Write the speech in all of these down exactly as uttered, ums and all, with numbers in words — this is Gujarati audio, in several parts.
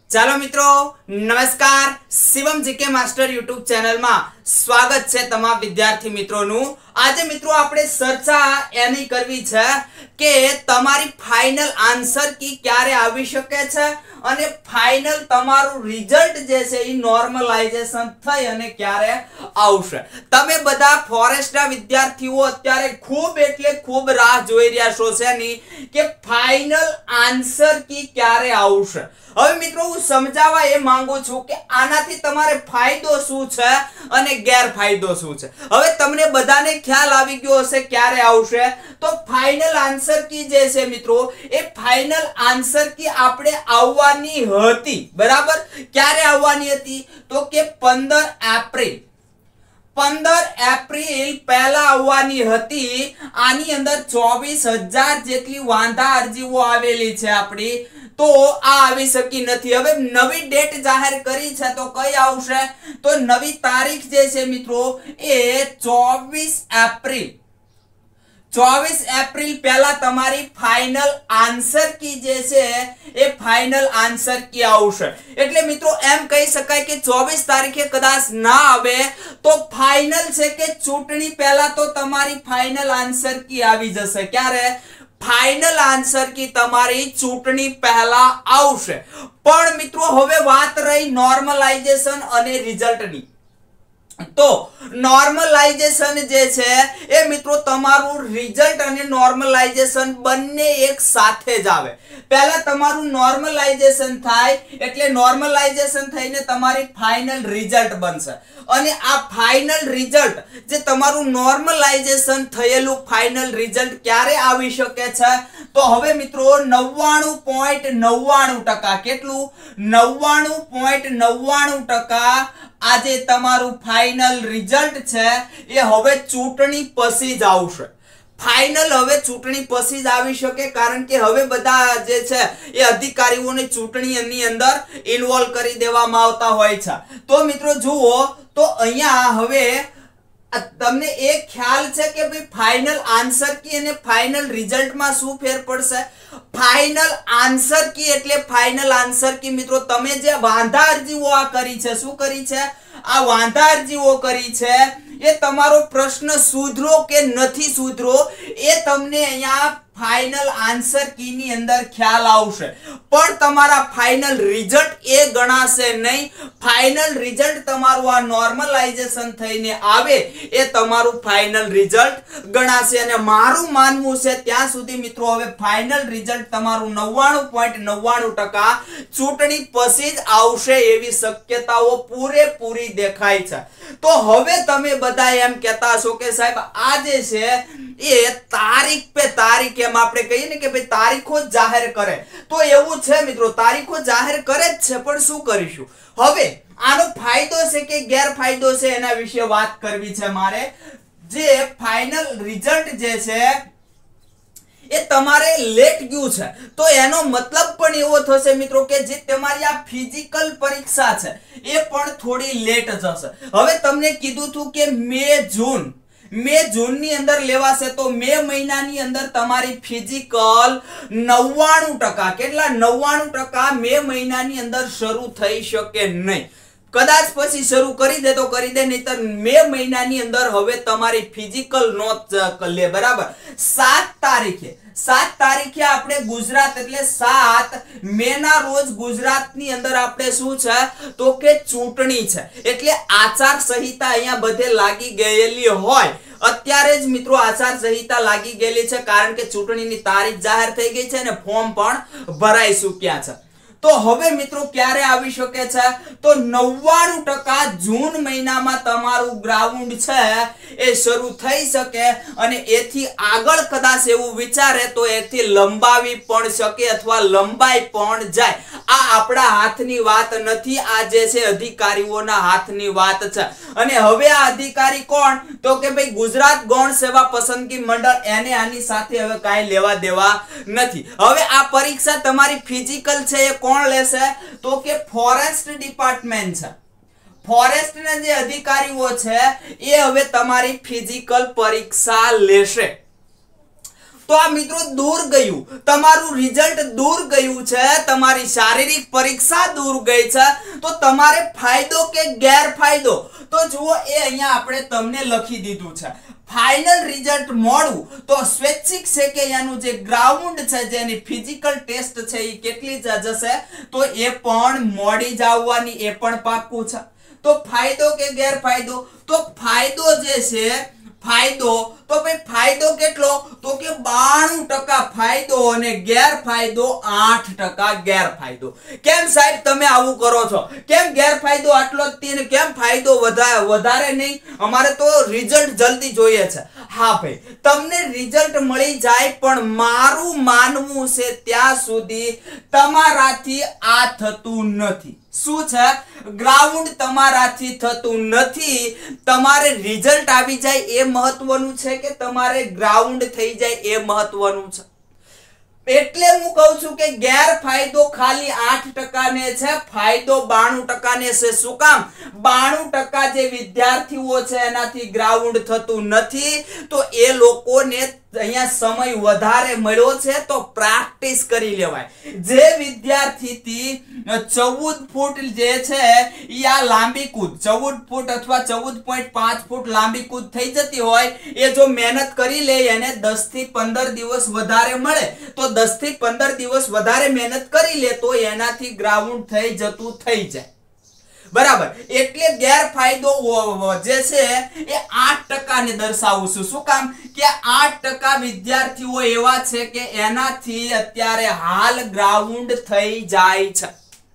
ચાલો મિત્રો નમસ્કાર Shivam GK master YouTube channel માં સ્વાગત છે તમામ વિદ્યાર્થી મિત્રોનું। આજે મિત્રો આપણે ચર્ચા એની કરવી છે કે તમારી ફાઇનલ આન્સર કી ક્યારે આવી શકે છે અને ફાઇનલ તમારું રિઝલ્ટ જે છે એ નોર્મલાઇઝેશન થઈ અને ક્યારે આવશે। તમે બધા ફોરેસ્ટના વિદ્યાર્થીઓ અત્યારે ખૂબ એટલે ખૂબ રાહ જોઈ રહ્યા છો શેની કે ફાઇનલ આન્સર કી ક્યારે આવશે। હવે મિત્રો હું સમજાવવા એ માંગુ છું કે આનાથી તમારે ફાયદો શું છે અને ગેરફાયદો શું છે। હવે તમને બધાને ખ્યાલ આવી ગયો હશે ક્યારે આવશે। તો ફાઇનલ આન્સર કી જે છે મિત્રો એ ફાઇનલ આન્સર કી આપણે આવવાની હતી, બરાબર। ક્યારે આવવાની હતી તો કે પંદર એપ્રિલ પંદર એપ્રિલ પહેલા આવવાની હતી। આની અંદર ચોવીસ હજાર જેટલી વાંધા અરજીઓ આવેલી છે આપણી, તો આ આવી શકી નથી। હવે નવી ડેટ જાહેર કરી છે તો કઈ આવશે તો નવી તારીખ જે છે મિત્રો એ ચોવીસ એપ્રિલ ચોવીસ એપ્રિલ પહેલા તમારી ફાઇનલ આન્સર કી જે છે એ ફાઇનલ આન્સર કી આવશે। એટલે મિત્રો એમ કહી શકાય કે ચોવીસ તારીખે કદાચ ના આવે તો ફાઇનલ છે કે ચૂંટણી પહેલા તો તમારી ફાઇનલ આન્સર કી આવી જશે। ક્યારે ફાઇનલ આન્સર કી તમારી ચૂંટણી પહેલા આવશે। પણ મિત્રો હવે વાત રહી નોર્મલાઇઝેશન અને રિઝલ્ટની। તો નોર્મલાઇઝેશન જે છે એ મિત્રો તમારું રિઝલ્ટ અને નોર્મલાઇઝેશન બંને એક સાથે જ આવે। પહેલા તમારું નોર્મલાઇઝેશન થાય એટલે નોર્મલાઇઝેશન થઈને તમારી ફાઇનલ રિઝલ્ટ બનશે અને આ ફાઇનલ રિઝલ્ટ જે તમારું નોર્મલાઇઝેશન થયેલું ફાઇનલ રિઝલ્ટ ક્યારે આવી શકે છે તો હવે મિત્રો નવ્વાણું પોઈન્ટ નવ્વાણું ટકા કેટલું નવ્વાણું પોઈન્ટ નવ્વાણું ટકા આજે તમારું ફાઇનલ રિઝલ્ટ છે એ હવે ચૂંટણી પછી જ આવશે। ફાઇનલ હવે ચૂંટણી પછી જ આવી શકે કારણ કે હવે બધા જે છે એ અધિકારીઓને ચૂંટણીની અંદર ઇન્વોલ્વ કરી દેવામાં આવતા હોય છે। તો મિત્રો જુઓ તો અહીંયા હવે તમને એક ખ્યાલ છે કે ભાઈ ફાઇનલ આન્સર કી અને ફાઇનલ રિઝલ્ટ માં શું ફેર પડશે। ફાઇનલ આન્સર કી એટલે ફાઇનલ આન્સર કી મિત્રો તમે જે વાંધા અરજીઓ આ કરી છે શું કરી છે આ વાંધા અરજીઓ કરી છે એ તમારો પ્રશ્ન સુધરો કે નથી સુધરો એ તમને અહીંયા ફાઇનલ આન્સર કી ની અંદર ખ્યાલ આવશે, પણ તમારા ફાઇનલ રિઝલ્ટ એ ગણાશે નહીં। ફાઇનલ રિઝલ્ટ તમારું આ નોર્મલાઇઝેશન થઈને આવે એ તમારું ફાઇનલ રિઝલ્ટ ગણાશે અને મારું માનવું છે ત્યાં સુધી મિત્રો હવે ફાઇનલ રિઝલ્ટ તમારું નવ્વાણું પોઈન્ટ નવ્વાણું ટકા ચૂંટણી પછી જ આવશે એવી શક્યતાઓ પૂરેપૂરી દેખાય છે। તો હવે તમે બધા એમ કહેતા છો કે સાહેબ આ જે છે એ તારીખ પે તારીખ એમ આપણે કહીએ ને કે ભાઈ તારીખો જાહેર કરે તો એવું છે મિત્રો તારીખો જાહેર કરે જ છે, પણ શું કરીશું। હવે આનો ફાયદો છે કે ગેરફાયદો છે એના વિશે વાત કરવી છે મારે। જે ફાઇનલ રિઝલ્ટ જે છે એ તમારે લેટ ગયું છે તો એનો મતલબ પણ એવો થશે મિત્રો કે જે તમારી આ ફિઝિકલ પરીક્ષા છે એ પણ થોડી લેટ જશે। હવે તમને કીધું હતું કે મે જૂન મે જૂન ની અંદર લેવાશે તો મે મહિનાની અંદર તમારી ફિઝિકલ નવ્વાણું ટકા કેટલા નવ્વાણું ટકા મે મહિનાની અંદર શરૂ થઈ શકે નહીં। કદાચ પછી શરૂ કરી દે તો કરી દે, નહીતર મે મહિનાની અંદર હવે તમારી ફિઝિકલ નોંધ લે, બરાબર। સાત તારીખે સાત તારીખે આપણે ગુજરાત એટલે સાત મે ના રોજ ગુજરાતની અંદર આપણે શું છે તો કે ચૂંટણી છે એટલે આચાર સંહિતા અહીંયા બધે લાગી ગયેલી હોય। અત્યારે જ મિત્રો આચાર સંહિતા લાગી ગયેલી છે કારણ કે ચૂંટણીની તારીખ જાહેર થઈ ગઈ છે અને ફોર્મ પણ ભરાઈ ચૂક્યા છે। તો હવે મિત્રો ક્યારે આવી શકે છે તો નવ્વાણું ટકા જૂન મહિનામાં તમારું ગ્રાઉન્ડ છે એ શરૂ થઈ શકે અને એથી આગળ કદાચ એવું વિચારે તો એથી લંબાવી પણ શકે અથવા લંબાઈ પણ જાય। આ આપણા હાથની વાત નથી, આ જે છે અધિકારીઓના હાથની વાત છે। અને હવે આ અધિકારી કોણ તો કે ભાઈ ગુજરાત ગૌણ સેવા પસંદગી મંડળ, એને આની સાથે હવે કાંઈ લેવા દેવા નથી। હવે આ પરીક્ષા તમારી ફિઝિકલ છે એ કોણ લેશે તો કે ફોરેસ્ટ ડિપાર્ટમેન્ટ છે। ફોરેસ્ટ ના જે અધિકારીઓ છે એ હવે તમારી ફિઝિકલ પરીક્ષા લેશે। તો આ મિત્રો દૂર ગયું, તમારું રિઝલ્ટ દૂર ગયું છે, તમારી શારીરિક પરીક્ષા દૂર ગઈ છે, તો તમારે ફાયદો કે ગેરફાયદો? તો જુઓ, એ અહીંયા આપણે તમને લખી દીધું છે. ફાઇનલ રિઝલ્ટ મોડું તો સ્વૈચ્છિક છે કે એનું જે ગ્રાઉન્ડ છે, જેની ફિઝિકલ ટેસ્ટ છે, એ કેટલી જશે? તો એ પણ મોડી જ આવવાની, એ પણ પાક્કું છે. તો ફાયદો કે ગેરફાયદો? તો ફાયદો જે છે, ફાયદો તો ભાઈ ફાયદો કેટલો? તો કે બાણું ટકા ફાયદો અને ગેરફાયદો આઠ ટકા ગેરફાયદો. કેમ સાહેબ તમે આવું કરો છો? કેમ ગેરફાયદો આટલો જ તે, કેમ ફાયદો વધારે નહીં? અમારે તો રિઝલ્ટ જલ્દી જોઈએ છે. હા ભાઈ, તમને રિઝલ્ટ મળી જાય, પણ મારું માનવું છે ત્યાં સુધી તમારાથી આ થતું નથી. શું છે? ગ્રાઉન્ડ તમારાથી થતું નથી. તમારે રિઝલ્ટ આવી જાય એ મહત્વનું છે કે તમારે ગ્રાઉન્ડ થઈ જાય એ મહત્વનું છે. એટલે હું કહું છું કે ગેરફાયદો ખાલી આઠ ટકા ને છે, ફાયદો બાણું ટકા ને છે. શું કામ? બાણું ટકા જે વિદ્યાર્થીઓ છે એનાથી ગ્રાઉન્ડ થતું નથી, તો એ લોકોને અહીંયા સમય વધારે મળ્યો છે, તો પ્રેક્ટિસ કરી લેવાય. જે વિદ્યાર્થીથી ચૌદ ફૂટ જે છે એ આ લાંબી કૂદ ચૌદ ફૂટ અથવા ચૌદ પોઈન્ટ પાંચ ફૂટ લાંબી કૂદ થઈ જતી હોય, એ જો મહેનત કરી લે, એને દસ થી પંદર દિવસ વધારે મળે, તો દસ થી પંદર દિવસ વધારે મહેનત કરી લે તો એનાથી ગ્રાઉન્ડ થઈ જતું થઈ જાય. બરાબર. એટલે ગેરફાયદો જે છે એ આઠ ટકા ને દર્શાવું છું. શું કામ? કે આઠ ટકા વિદ્યાર્થીઓ એવા છે કે એનાથી અત્યારે હાલ ગ્રાઉન્ડ થઈ જાય છે.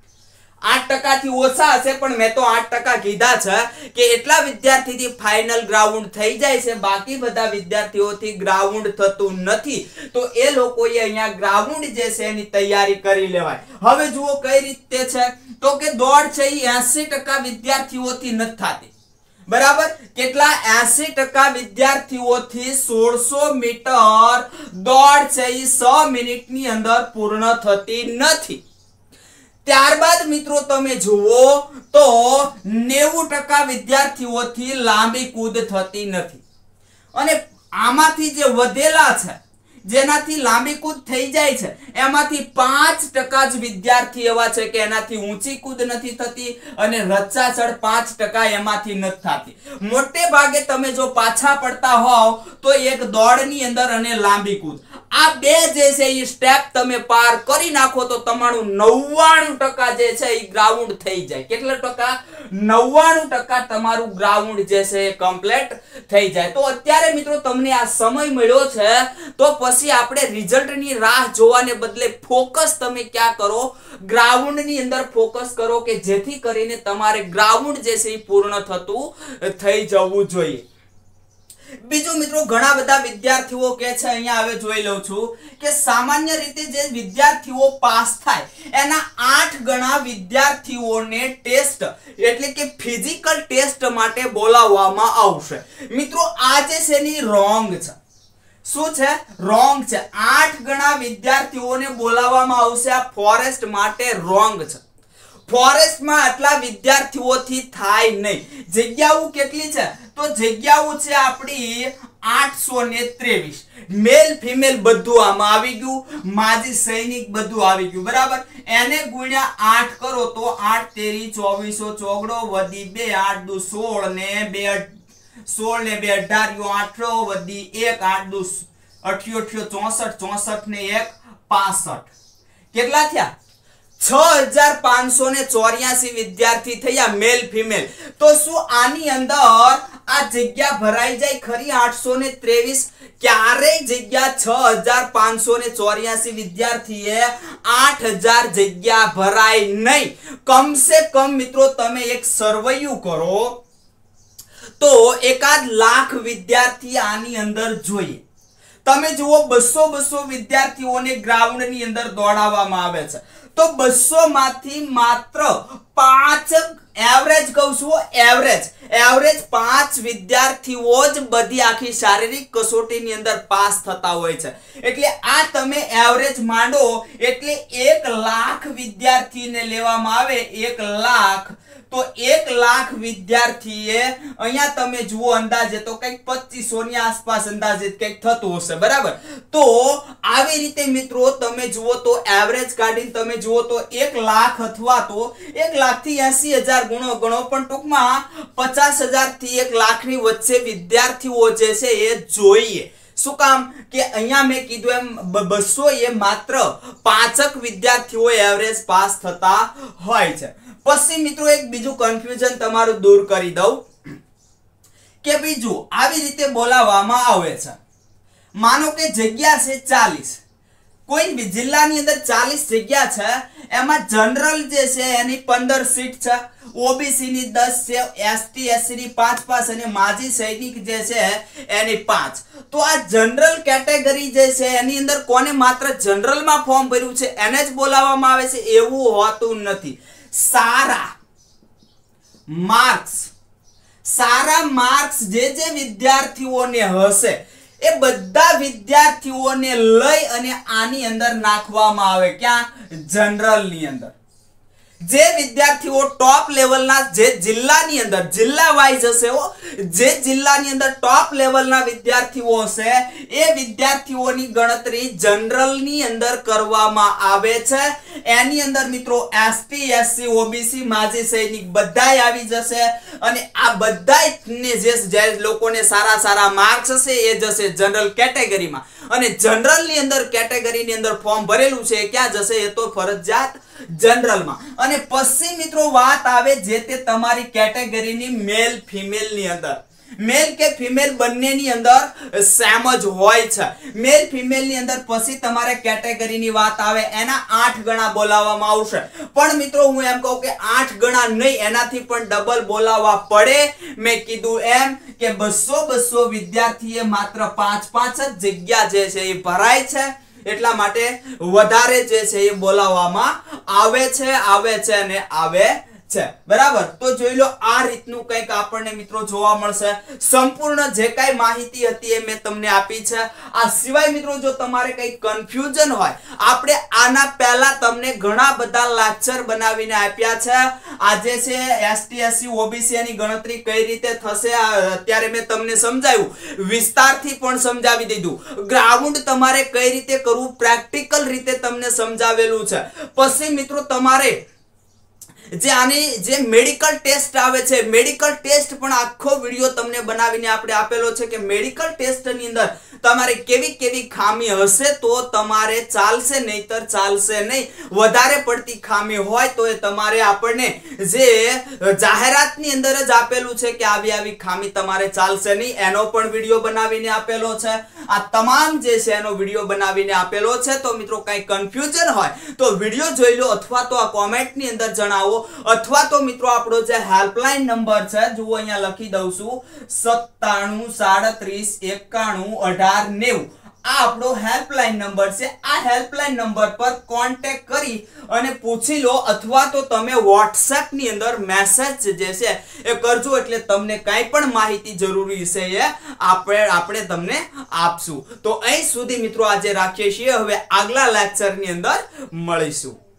આઠ ટકા થી ઓછા હશે, પણ મેં તો આઠ ટકા કીધા છે કે એટલા વિદ્યાર્થીથી ફાઇનલ ગ્રાઉન્ડ થઈ જાય છે. બાકી બધા વિદ્યાર્થીઓથી ગ્રાઉન્ડ થતું નથી, તો એ લોકોએ અહીંયા ગ્રાઉન્ડ જે છે એની તૈયારી કરી લેવાય. હવે જુઓ કઈ રીતે છે, તો કે દોડ છે એ એસી ટકા વિદ્યાર્થીઓથી નથી થતી. બરાબર. કેટલા? એસી ટકા વિદ્યાર્થીઓથી સોળસો મીટર દોડ છે એ છ મિનિટની અંદર પૂર્ણ થતી નથી. ત્યારબાદ મિત્રો તમે જુઓ તો નેવું ટકા વિદ્યાર્થીઓથી લાંબી કૂદ થતી નથી. અને આમાંથી જે વધેલા છે, જેનાથી લાંબી કૂદ થઈ જાય છે, એમાંથી પાંચ ટકા જ વિદ્યાર્થી એવા છે કે એનાથી ઊંચી કૂદ નથી થતી, અને રચાચળ પાંચ ટકા એમાંથી નથી થતી. મોટે ભાગે તમે જો પાછા પડતા હોવ તો એક દોડની અંદર અને લાંબી કૂદ, આ બે જે છે એ સ્ટેપ તમે પાર કરી નાખો તો તમારું નવ્વાણું ટકા જે છે એ ગ્રાઉન્ડ થઈ જાય. કેટલા ટકા? નવ્વાણું ટકા તમારું ગ્રાઉન્ડ જે છે એ કમ્પ્લીટ થઈ જાય. તો અત્યારે મિત્રો તમને આ સમય મળ્યો છે, તો પછી આપણે રિઝલ્ટની રાહ જોવાને બદલે ફોકસ તમે ક્યાં કરો? ગ્રાઉન્ડની અંદર ફોકસ કરો, કે જેથી કરીને તમારે ગ્રાઉન્ડ જે છે એ પૂર્ણ થતું થઈ જવું જોઈએ. બીજું મિત્રો, ઘણા બધા વિદ્યાર્થીઓ કે છે, અહીંયા હવે જોઈ લઉં છું કે સામાન્ય રીતે જે વિદ્યાર્થીઓ પાસ થાય એના આઠ ગણા વિદ્યાર્થીઓને ટેસ્ટ એટલે કે ફિઝિકલ ટેસ્ટ માટે બોલાવવામાં આવશે. મિત્રો આ જે છે એની રોંગ છે. શું છે? રોંગ છે. આઠ ગણા વિદ્યાર્થીઓને બોલાવવામાં આવશે, આ ફોરેસ્ટ માટે રોંગ છે. ફોરેસ્ટમાં આટલા વિદ્યાર્થીઓથી થાય નહીં. જગ્યાઓ કેટલી છે? તો જગ્યાઓ છે આપણી આઠસો ને ત્રેવીસ. મેલ ફિમેલ બધું આમાં આવી ગયું, માજી સૈનિક બધું આવી ગયું. બરાબર. એને ગુણ્યા આઠ કરો તો આઠ તેરી ચોવીસો ચોગડો વધી બે, આઠ દુ સોળ ને બે સોળ ને બે અઢાર આઠો વધી એક, આઠ દુ અઠ્યોઠ્યો ચોસઠ, ચોસઠ ને એક પાસઠ. કેટલા થયા? છ હજાર પાંચસો ને ચોર્યાસી વિદ્યાર્થી થયા મેલ ફિમેલ. તો શું આની અંદર આ જગ્યા ભરાઈ જાય ખરી? આઠસો ને ત્રેવીસ ક્યારેય જગ્યા છ હજાર પાંચસો ને ચોર્યાસી વિદ્યાર્થીએ આઠ હજાર જગ્યા ભરાય નહીં. કમસે કમ મિત્રો તમે એક સર્વેયું કરો તો એકાદ લાખ વિદ્યાર્થી આની અંદર જોઈએ. તમે જુઓ બસો બસો વિદ્યાર્થીઓને ગ્રાઉન્ડની અંદર દોડાવવામાં આવે છે, તો બસો માંથી માત્ર પાંચ એવરેજ કહું છું, એવરેજ એવરેજ પાંચ વિદ્યાર્થીઓ જ બધી આખી શારીરિક કસોટીની અંદર પાસ થતા હોય છે. એટલે આ તમે એવરેજ માંડો, એટલે એક લાખ વિદ્યાર્થીને લેવામાં આવે, એક લાખ તો એક લાખ વિદ્યાર્થીએ અહીંયા તમે જુઓ અંદાજે તો કંઈક પચીસો ની આસપાસ અંદાજે કંઈક થતું હશે, બરાબર. તો આવી રીતે મિત્રો તમે જુઓ તો એવરેજ કાઢીને તમે જુઓ તો એક લાખ અથવા તો એક લાખ થી એસી હજાર ગુણો ગણો, પણ ટૂંકમાં પચાસ હજાર થી એક લાખ ની વચ્ચે વિદ્યાર્થીઓ જે છે એ જોઈએ. શું કામ કે અહીંયા મેં કીધું એમ બસો એ માત્ર પાંચક વિદ્યાર્થીઓ એવરેજ પાસ થતા હોય છે. પછી મિત્રો એક બીજું કન્ફ્યુઝન તમારું દૂર કરી દઉં કે બીજું આવી રીતે બોલાવવામાં આવે છે. માનો કે જગ્યા છે ચાલીસ, કોઈ બી જિલ્લાની અંદર ચાલીસ જગ્યા છે, એમાં જનરલ જે છે એની પંદર સીટ છે, ઓબીસી ની દસ છે, એસટી એસસી ની પાંચ પાંચ અને માજી સૈનિક જે છે એની પાંચ. તો આ જનરલ કેટેગરી જે છે એની અંદર કોને માત્ર જનરલ માં ફોર્મ ભર્યું છે એને જ બોલાવવામાં આવે છે એવું હોતું નથી. સારા માર્ક્સ સારા માર્ક્સ જે જે વિદ્યાર્થીઓને હશે એ બધા વિદ્યાર્થીઓને લઈ અને આની અંદર નાખવામાં આવે. ક્યાં? જનરલ ની અંદર. જે વિદ્યાર્થીઓ ટોપ લેવલના જે જિલ્લાની અંદર જિલ્લા વાઇઝ હશે, જે જિલ્લાની અંદર ટોપ લેવલના વિદ્યાર્થીઓ હશે એ વિદ્યાર્થીઓની ગણતરી જનરલની અંદર કરવામાં આવે છે. એની અંદર મિત્રો એસટી એસસી ઓબીસી માજી સૈનિક બધાય આવી જશે અને આ બધાયને જે જે લોકોને સારા સારા માર્ક્સ હશે એ જશે જનરલ કેટેગરીમાં, અને જનરલની અંદર કેટેગરીની અંદર ફોર્મ ભરેલું છે ક્યાં જશે? એ તો ફરજિયાત જનરલમાં. અને પછી મિત્રો વાત આવે જે તે તમારી કેટેગરીની મેલ ફિમેલ ની અંદર. મેલ કે ફિમેલ બંનેની અંદર સેમ જ હોય છે. મેલ ફિમેલ ની અંદર પછી તમારે કેટેગરીની વાત આવે એના આઠ ગણા બોલાવવામાં આવશે. પણ મિત્રો હું એમ કહું કે આઠ ગણા નહીં, એનાથી પણ ડબલ બોલાવવા પડે. મેં કીધું એમ કે બસો બસો વિદ્યાર્થીએ માત્ર પાંચ પાંચ જ જગ્યા જે છે એ ભરાય છે, એટલા માટે વધારે જે છે એ બોલાવવામાં આવે છે આવે છે અને આવે છે, બરાબર. તો જોઈ લો આ રીતનું કંઈક આપણને મિત્રો જોવા મળશે. સંપૂર્ણ જે કાંઈ માહિતી હતી એ મેં તમને આપી છે. આ સિવાય મિત્રો જો તમારે કંઈ કન્ફ્યુઝન હોય, આપણે આના પહેલા તમને ઘણા બધા લેક્ચર બનાવીને આપ્યા છે. આજે છે એસટી એસસી ઓબીસી ની ગણતરી કઈ રીતે થશે અત્યારે મેં તમને સમજાવ્યું, વિસ્તારથી પણ સમજાવી દીધું. ગ્રાઉન્ડ તમારે કઈ રીતે કરવું પ્રેક્ટિકલ રીતે તમને સમજાવેલું છે. પછી મિત્રો તમારે જે આની જે મેડિકલ ટેસ્ટ આવે છે, મેડિકલ ટેસ્ટ પણ આખો વિડિયો તમને બનાવીને આપણે આપેલો છે કે મેડિકલ ટેસ્ટ ની અંદર તમારે કેવી કેવી ખામી હશે તો તમારે ચાલશે, નહીતર ચાલશે નહીં. વધારે પડતી ખામી હોય તો એ તમારે આપણને જે જાહેરાતની અંદર જ આપેલું છે કે આવી આવી ખામી તમારે ચાલશે નહીં, એનો પણ વિડિયો બનાવીને આપેલો છે. આ તમામ જે છે એનો વિડિયો બનાવીને આપેલો છે. તો મિત્રો કઈ કન્ફ્યુઝન હોય તો વિડિયો જોઈ લો અથવા તો આ કોમેન્ટ ની અંદર જણાવો, અથવા તો મિત્રો આપણો જે હેલ્પલાઇન નંબર છે જુઓ અહીંયા લખી દઉં છું સત્તાણું સાડત્રીસ એકાણું અઢાર નેવું. આ આપણો હેલ્પલાઇન નંબર છે. આ હેલ્પલાઇન નંબર પર કોન્ટેક્ટ કરી અને પૂછી લો, અથવા તો તમે વોટ્સએપ ની અંદર મેસેજ જે છે એ કરજો, એટલે તમને કાંઈ પણ માહિતી જરૂરી છે એ આપણે આપણે તમને આપશું. તો અહીં સુધી મિત્રો આજે રાખીએ છીએ. હવે આગલા લેક્ચર ની અંદર મળીશું.